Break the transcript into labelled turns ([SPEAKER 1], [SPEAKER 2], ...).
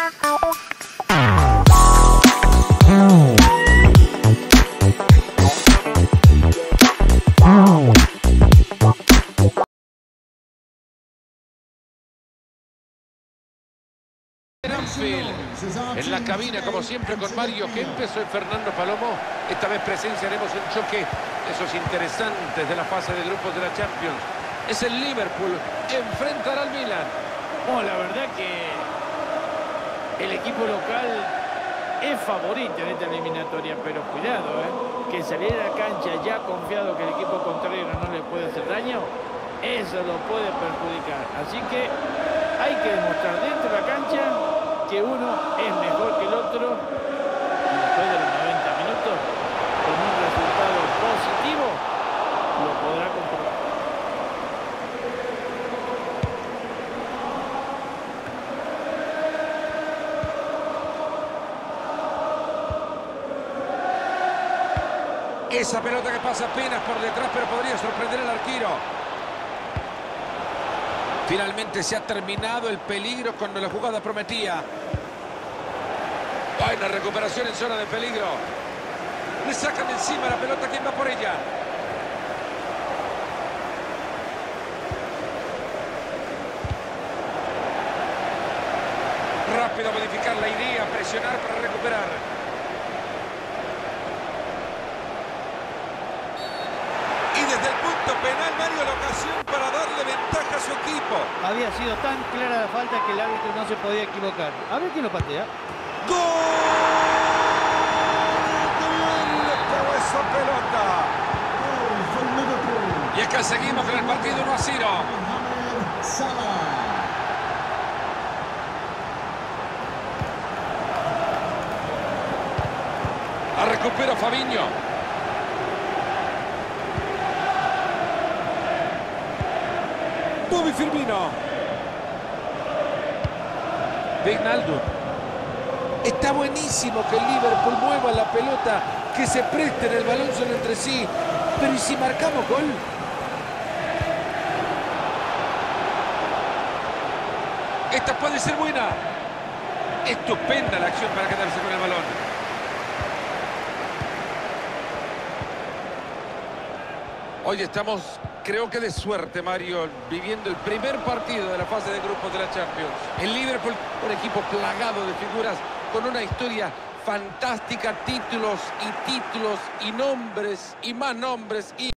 [SPEAKER 1] En la cabina, como siempre, con Mario Kempes, soy Fernando Palomo. Esta vez presenciaremos un choque de esos interesantes de la fase de grupos de la Champions. Es el Liverpool, enfrentará al Milan.
[SPEAKER 2] Oh, la verdad que el equipo local es favorito en esta eliminatoria, pero cuidado, que salir a la cancha ya confiado que el equipo contrario no le puede hacer daño, eso lo puede perjudicar. Así que hay que demostrar dentro de la cancha que uno es mejor que el otro, y después de los 90 minutos, con un resultado positivo, lo podrá comprobar.
[SPEAKER 1] Esa pelota que pasa apenas por detrás, pero podría sorprender al arquero. Finalmente se ha terminado el peligro cuando la jugada prometía. Buena recuperación en zona de peligro. Le sacan de encima la pelota. ¿Quién va por ella? Rápido a modificar la idea, presionar para recuperar. Y desde el punto penal, Mario, la ocasión para darle ventaja a su equipo.
[SPEAKER 2] Había sido tan clara la falta que el árbitro no se podía equivocar. A ver quién lo patea.
[SPEAKER 1] ¡Gol! ¡Qué bien le pegó esa pelota! Y es que seguimos con el partido 1-0. La recupera Fabinho. Bobby Firmino. Wijnaldum. Está buenísimo que el Liverpool mueva la pelota, que se presten el balón solo entre sí. Pero ¿y si marcamos gol? Esta puede ser buena. Estupenda la acción para quedarse con el balón. Hoy estamos, creo que de suerte, Mario, viviendo el primer partido de la fase de grupos de la Champions. El Liverpool, un equipo plagado de figuras, con una historia fantástica, títulos y nombres y más nombres.